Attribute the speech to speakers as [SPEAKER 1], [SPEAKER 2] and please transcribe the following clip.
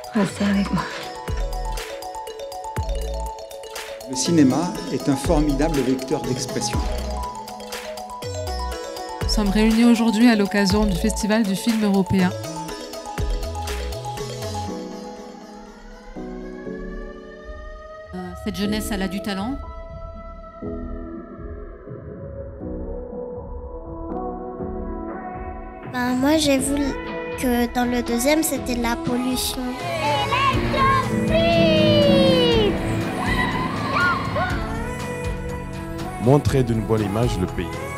[SPEAKER 1] Restez avec moi.
[SPEAKER 2] Le cinéma est un formidable vecteur d'expression.
[SPEAKER 3] Nous sommes réunis aujourd'hui à l'occasion du Festival du film européen.
[SPEAKER 4] Cette jeunesse, elle a du talent.
[SPEAKER 5] Moi, j'ai vu que dans le deuxième, c'était de la pollution.
[SPEAKER 6] Montrer d'une bonne image le pays.